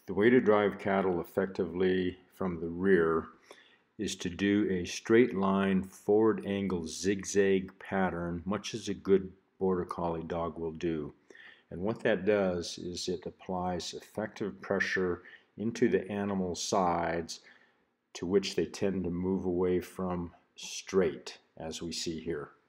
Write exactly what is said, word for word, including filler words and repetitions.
The way to drive cattle effectively from the rear is to do a straight line forward angle zigzag pattern, much as a good border collie dog will do. And what that does is it applies effective pressure into the animal's sides, to which they tend to move away from straight, as we see here.